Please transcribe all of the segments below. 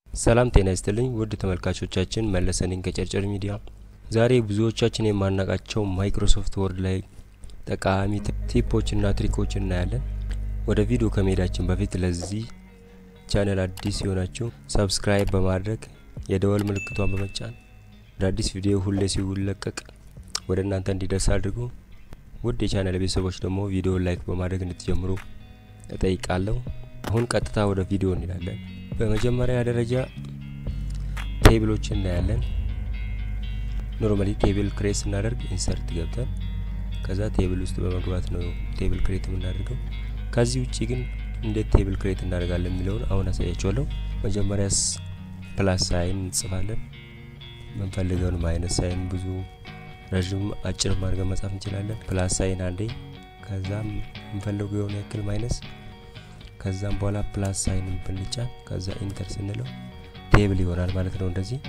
ሰላም ጤና ይስጥልኝ ውድ ተመልካቾቻችን መለሰነኝ ከጨርጨር ሚዲያ። ዛሬ ብዙዎቻችን የማናቃቸው ማይክሮሶፍት ወርድ ላይ ጠቃሚ ቲፖችና ትሪኮችን እናያለን። ወደ ቪዲዮ ከመሄዳችን በፊት ለዚህ ቻናል አዲስ የሆናችሁ ሰብስክራይብ በማድረግ የደወል ምልክቷን በመጫን አዲስ ቪዲዮ ሁሌ ሲለቀቅ ወደ እናንተ እንዲደርስ አድርጉ። ውድ የቻናል ቤተሰቦች ደግሞ ቪዲዮ ላይክ በማድረግ እንድትጀምሩ እጠይቃለሁ። አሁን ቀጥታ ወደ ቪዲዮ እንሄዳለን። በመጀመሪያ ደረጃ ቴብሎችን እናያለን። ኖርማሊ ቴብል ክሬት ስናደርግ ኢንሰርት ገብተን ከዛ ቴብል ውስጥ በመግባት ነው ቴብል ክሬት የምናደርገው። ከዚህ ውጪ ግን እንዴት ቴብል ክሬት እናደርጋለን የሚለውን አሁን አሳያችኋለሁ። መጀመሪያስ ፕላስ ሳይን እንጽፋለን። የምንፈልገውን ማይነስ ሳይን ብዙ ረጅም አጭር ማድረግ መጻፍ እንችላለን። ፕላስ ሳይን አንዴ ከዛም የምንፈልገው የሆነ ያክል ማይነስ ከዛም በኋላ ፕላስ ሳይን ብንጫን ከዛ ኢንተር ስንለው ቴብል ይሆናል ማለት ነው። እንደዚህ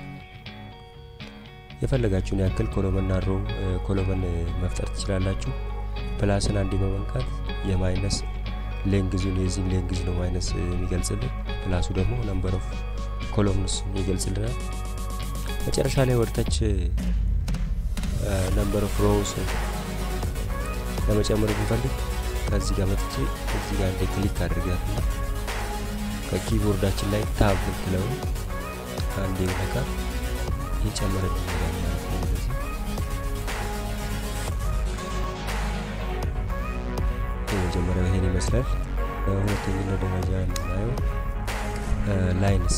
የፈለጋችሁን ያክል ኮሎመንና ሮ ኮሎመን መፍጠር ትችላላችሁ። ፕላስን አንዴ በመንካት የማይነስ ሌንግዙን የዚህ ሌንግዝ ነው ማይነስ የሚገልጽልን፣ ፕላሱ ደግሞ ነምበር ኦፍ ኮሎምንስ ይገልጽልናል። መጨረሻ ላይ ወርታች ነምበር ኦፍ ሮውስ ለመጨመር ብንፈልግ ከዚህ ጋር መጥቼ እዚህ ጋር እንደ ክሊክ አድርጋትና ከኪቦርዳችን ላይ ታብ ብትለው አንዴ በቃ ይጨምርልናል ማለት ነው። የመጀመሪያው ይሄን ይመስላል። ሁለተኛው ደረጃ የምናየው ላይንስ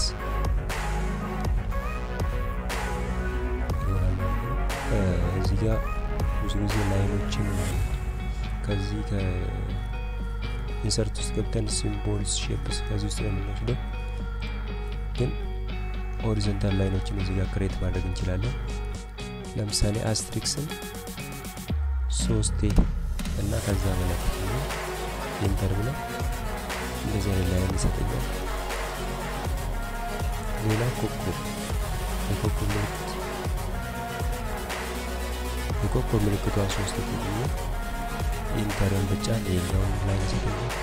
እዚህ ጋር ብዙ ጊዜ ላይኖችን ከዚህ ከኢንሰርት ውስጥ ገብተን ሲምቦልስ ሼፕስ ከዚህ ውስጥ የምንወስደው ግን ሆሪዞንታል ላይኖችን እዚህ ጋር ክሬት ማድረግ እንችላለን። ለምሳሌ አስትሪክስን 3 እና ከዛ በላይ ኢንተር ብለን እንደዚህ አይነት ላይን ይሰጠኛል። ሌላ ኮኮብ የኮኮብ ምልክቷ 3 ተጠቅሜ ኢንተርን ብቻን ሌላውን ላይን ይሰጠኛል።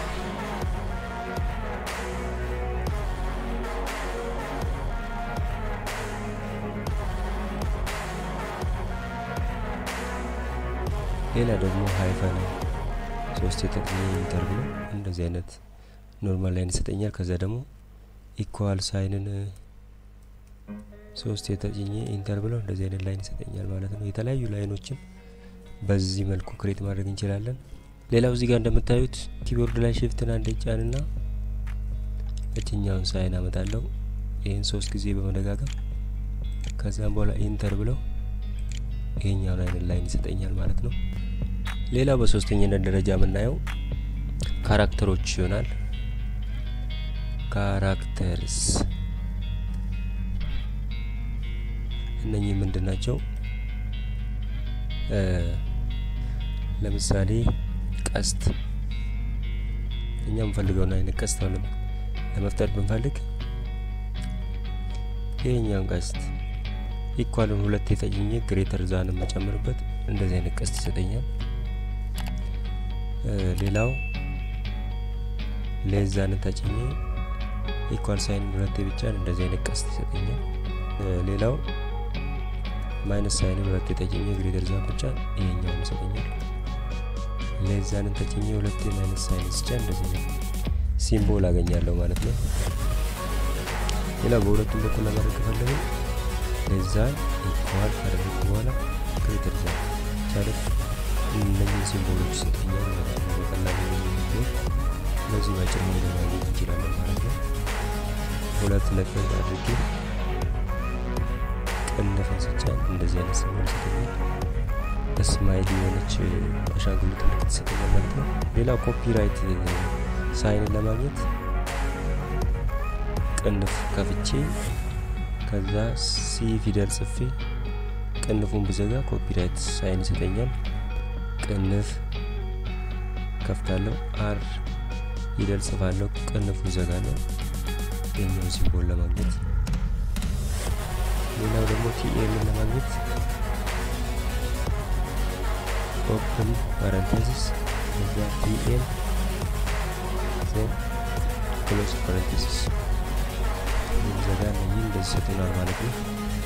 ሌላ ደግሞ ሃይፈን 3 ተጠቅሜ ኢንተር ብሎ እንደዚህ አይነት ኖርማል ላይን ይሰጠኛል። ከዛ ደግሞ ኢኳል ሳይንን 3 ተጠቅሜ ኢንተር ብሎ እንደዚህ አይነት ላይን ይሰጠኛል ማለት ነው። የተለያዩ ላይኖችን በዚህ መልኩ ክሬት ማድረግ እንችላለን። ሌላው እዚህ ጋር እንደምታዩት ኪቦርድ ላይ shiftን አንዴ ጫንና እኛውን ሳይን አመጣለሁ። ይሄን 3 ጊዜ በመደጋገም ከዛም በኋላ ኢንተር ብለው ይሄኛውን አይነት ላይን ይሰጠኛል ማለት ነው። ሌላው በሶስተኛነት ደረጃ የምናየው ካራክተሮች ይሆናል። ካራክተርስ እነኚህ ምንድናቸው? ለምሳሌ ቀስት እኛም ፈልገውና አይነት ቀስት ለመፍጠር ብንፈልግ ይሄኛውን ቀስት ኢኳልን 2 ተጠቅሜ ግሬተር ዛን መጨመርበት እንደዚህ አይነት ቀስት ይሰጠኛል። ሌላው ሌዛን ተጠቅሜ ኢኳል ሳይን 2 ብቻ እንደዚህ አይነት ቀስት ይሰጠኛል። ሌላው ማይነስ ሳይን 2 ተጠቅሜ ግሬተር ዛን ብቻ ይሄኛውን ይሰጠኛል። ሌዛን ተጠቅሜ 2 ማይነስ ሳይን ብቻ እንደዚህ ሲምቦል አገኛለሁ ማለት ነው። ሌላው በሁለቱም በኩል ለማድረግ ከፈለግን ሌዛን ኢኳል ካደረግን በኋላ ግሬተር ዛን ቻለት እነዚህ ሲምቦሎች ይሰጠኛል ማለት ነው። በቀላሉ ለዚህ ባጭር መንገድ ማግኘት እንችላለን ማለት ነው። ሁለት ነጥብ አድርጌ ቀንፈን ስጫን እንደዚህ አይነት ሲምቦል ይሰጠኛል። ስማይል የሆነች አሻንጉሊት ምልክት ይሰጠኛል ማለት ነው። ሌላው ኮፒራይት ሳይን ለማግኘት ቅንፍ ከፍቼ ከዛ ሲ ፊደል ጽፌ ቅንፉን ብዘጋ ኮፒራይት ሳይን ይሰጠኛል። ቅንፍ ከፍታለሁ አር ፊደል ጽፋለሁ ቅንፉን ዘጋለሁ ይሄኛውን ሲምቦል ለማግኘት። ሌላው ደግሞ ቲኤም ለማግኘት ኦፕን ፓራንቴሲስ ከዛ ቲኤም ዘን ክሎዝ ፓራንቴሲስ ዘጋን ይሄን እንደዚህ ሰጥተናል ማለት ነው።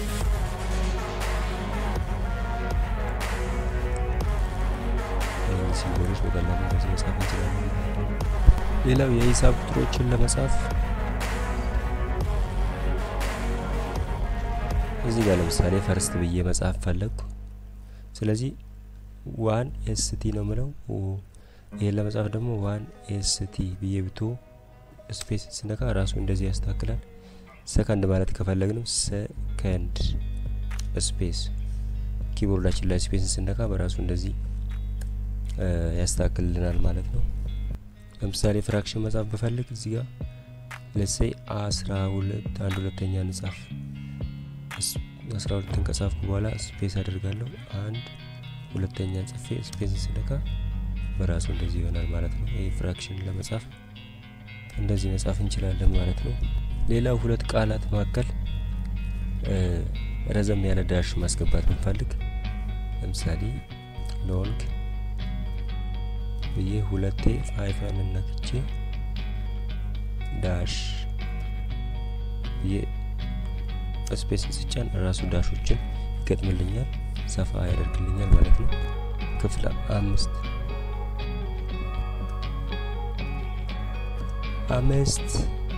ሲምቦሎች በቀላሉ እንደዚህ መጻፍ እንችላለን። ሌላው የሂሳብ ቁጥሮችን ለመጻፍ እዚህ ጋር ለምሳሌ ፈርስት ብዬ መጻፍ ፈለኩ። ስለዚህ 1ST ነው ምለው። ይሄን ለመጻፍ ደግሞ 1ST ብዬ ብቶ ስፔስ ስነካ ራሱ እንደዚህ ያስተካክላል። ሰከንድ ማለት ከፈለግንም ሰከንድ ስፔስ ኪቦርዳችን ላይ ስፔስ ስነካ በራሱ እንደዚህ ያስተካክልልናል ማለት ነው። ለምሳሌ ፍራክሽን መጻፍ በፈልግ እዚህ ጋር let's say 12 አንድ ሁለተኛ እንጻፍ። 12 ከጻፍኩ በኋላ ስፔስ አደርጋለሁ። አንድ ሁለተኛ ጽፌ ስፔስ ስነካ በራሱ እንደዚህ ይሆናል ማለት ነው። ይሄ ፍራክሽን ለመጻፍ እንደዚህ መጻፍ እንችላለን ማለት ነው። ሌላው ሁለት ቃላት መካከል ረዘም ያለ ዳሽ ማስገባት ብንፈልግ ለምሳሌ ሎንግ ብዬ ሁለቴ ፋይፋን ነክቼ ዳሽ ስፔስ ስጫን ራሱ ዳሾችን ይገጥምልኛል፣ ሰፋ ያደርግልኛል ማለት ነው። ክፍል 5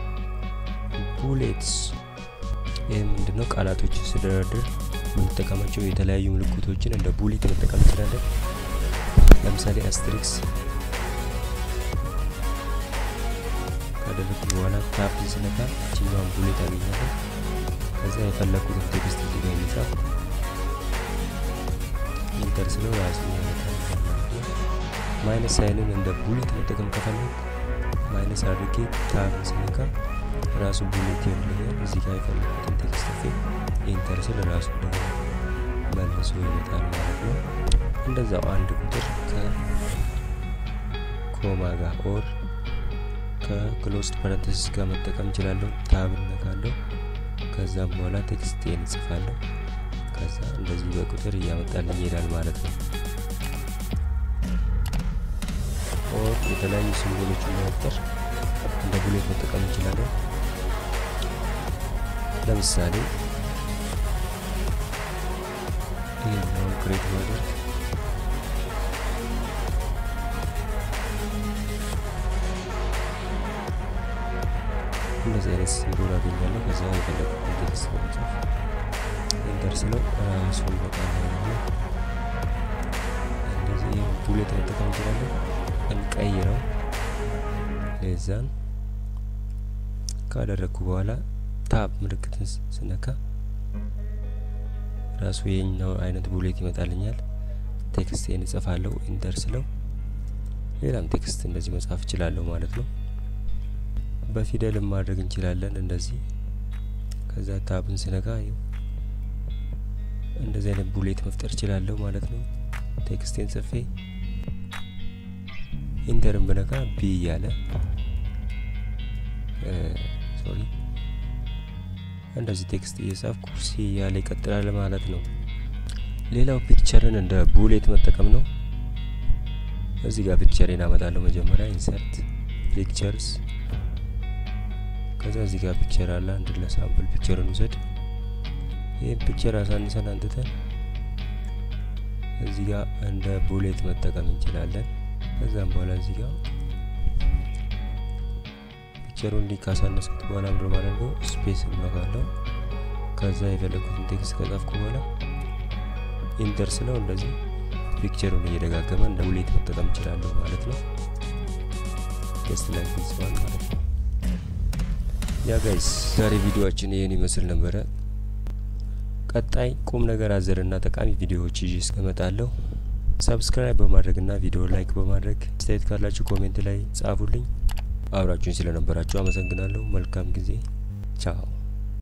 ቡሌትስ ምንድነው? ቃላቶች ስደረድር የምንጠቀማቸው የተለያዩ ምልክቶችን እንደ ቡሌት መጠቀም እንችላለን። ለምሳሌ አስትሪክስ ካደረኩ በኋላ ታፕ ስነካ እቺኛውን ቡሌት አገኛለሁ። ከዛ የፈለኩትን ቴክስት እዚህ ጋር ይጻፍ ኢንተር ስለው ራሱ ያመጣል። ማይነስ ሳይንን እንደ ቡሌት መጠቀም ከፈለኩ ማይነስ አድርጌ ታፕ ስነካ ራሱ ቡሌት ይሆንልኛል። እዚህ ጋር የፈለኩትን ቴክስት ጽፌ ኢንተር ስለ ራሱ ደግሞ መልሶ ይመጣል ማለት ነው። እንደዛው አንድ ቁጥር ከኮማ ጋር ኦር ከክሎዝድ ፓራንቴሲስ ጋር መጠቀም እችላለሁ። ታብ ነካለሁ። ከዛም በኋላ ቴክስቴን ጽፋለሁ። ከዛ እንደዚህ በቁጥር እያመጣልኝ ይሄዳል ማለት ነው። ኦር የተለያዩ ሲምቦሎችን መፍጠር እንደ ቡሌት መጠቀም እንችላለን። ለምሳሌ ይሄንን ክሬት ማድረግ እንደዚህ አይነት ሲምቦል አገኛለሁ። ከዛ የፈለኩትን ቴክስት መጻፍ ኢንተር ስለው ራሱ ይመጣል ማለት ነው። እንደዚህ ቡሌት መጠቀም እንችላለን። እንቀይረው። ለዛን ካደረኩ በኋላ ታብ ምልክትን ስነካ ራሱ የኛው አይነት ቡሌት ይመጣልኛል። ቴክስቴን እጽፋለሁ። ኢንተር ስለው ሌላም ቴክስት እንደዚህ መጻፍ እችላለሁ ማለት ነው። በፊደልም ማድረግ እንችላለን እንደዚህ። ከዛ ታብን ስነካ እንደዚህ አይነት ቡሌት መፍጠር እችላለሁ ማለት ነው። ቴክስቴን ጽፌ ኢንተርን ብነካ ቢ ያለ እንደዚህ ቴክስት እየጻፍኩ ሲ ያለ ይቀጥላል ማለት ነው። ሌላው ፒክቸርን እንደ ቡሌት መጠቀም ነው። እዚህ ጋር ፒክቸርን አመጣለሁ። መጀመሪያ ኢንሰርት ፒክቸርስ፣ ከዛ እዚህ ጋር ፒክቸር አለ። አንድ ለሳምፕል ፒክቸርን ውሰድ። ይሄን ፒክቸር አሳንሰን አንተን እዚህ ጋር እንደ ቡሌት መጠቀም እንችላለን። ከዛም በኋላ እዚህ ጋር ፒክቸሩን እንዲካሳነስኩት በኋላ ምንድነው ማድረገው? ስፔስ እንነካለሁ። ከዛ የፈለኩትን ቴክስት ከጻፍኩ በኋላ ኢንተር ስለው እንደዚህ ፒክቸሩን እየደጋገመ እንደ ቡሌት መጠቀም እንችላለን ማለት ነው። ጀስት ላይክ ዲስ ዋን ማለት ነው። ያ ጋይስ ዛሬ ቪዲዮአችን ይሄን ይመስል ነበር። ቀጣይ ቁም ነገር አዘርና ጠቃሚ ቪዲዮዎች ይዤ እስከመጣለሁ ሰብስክራይብ በማድረግና ቪዲዮ ላይክ በማድረግ አስተያየት ካላችሁ ኮሜንት ላይ ጻፉልኝ። አብራችሁኝ ስለነበራችሁ አመሰግናለሁ። መልካም ጊዜ። ቻው።